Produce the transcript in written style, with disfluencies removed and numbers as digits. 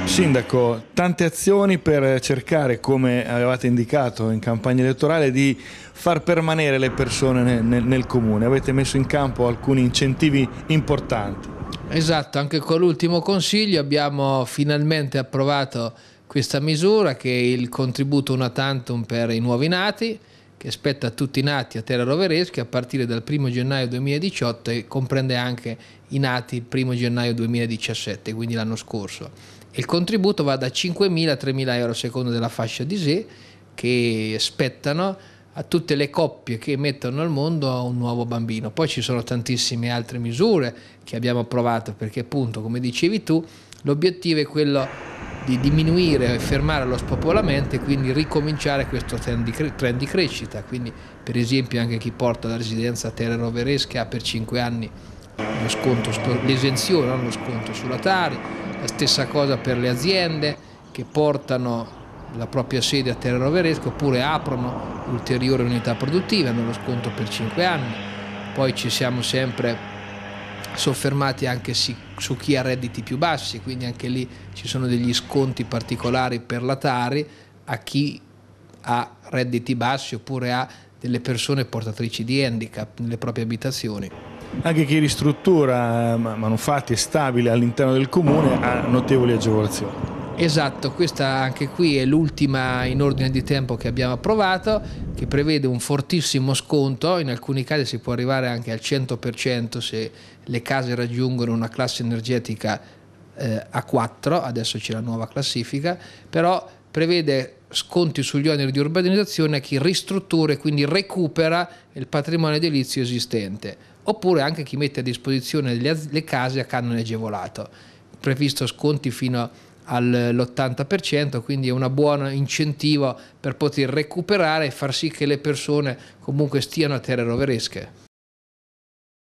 Sindaco, tante azioni per cercare, come avevate indicato in campagna elettorale, di far permanere le persone nel comune. Avete messo in campo alcuni incentivi importanti. Esatto, anche con l'ultimo consiglio abbiamo finalmente approvato questa misura che è il contributo una tantum per i nuovi nati, che spetta a tutti i nati a Terra Rovereschi a partire dal 1 gennaio 2018 e comprende anche i nati il 1 gennaio 2017, quindi l'anno scorso. Il contributo va da 5.000 a 3.000 euro a seconda della fascia di sé, che spettano a tutte le coppie che mettono al mondo un nuovo bambino. Poi ci sono tantissime altre misure che abbiamo approvato, perché appunto, come dicevi tu, l'obiettivo è quello di diminuire e fermare lo spopolamento e quindi ricominciare questo trend di crescita. Quindi per esempio anche chi porta la residenza a Terra Roveresca ha per 5 anni lo sconto, l'esenzione, non lo sconto sulla Tari. La stessa cosa per le aziende che portano la propria sede a Terra Roveresca oppure aprono ulteriori unità produttive, hanno lo sconto per 5 anni. Poi ci siamo sempre soffermati anche su chi ha redditi più bassi, quindi anche lì ci sono degli sconti particolari per la Tari a chi ha redditi bassi oppure ha delle persone portatrici di handicap nelle proprie abitazioni. Anche chi ristruttura manufatti stabili all'interno del comune ha notevoli agevolazioni. Esatto, questa anche qui è l'ultima in ordine di tempo che abbiamo approvato, che prevede un fortissimo sconto, in alcuni casi si può arrivare anche al 100% se le case raggiungono una classe energetica A4, adesso c'è la nuova classifica, però prevede sconti sugli oneri di urbanizzazione a chi ristruttura e quindi recupera il patrimonio edilizio esistente, oppure anche chi mette a disposizione le case a canone agevolato, previsto sconti fino all'80%, quindi è un buon incentivo per poter recuperare e far sì che le persone comunque stiano a Terre Roveresche.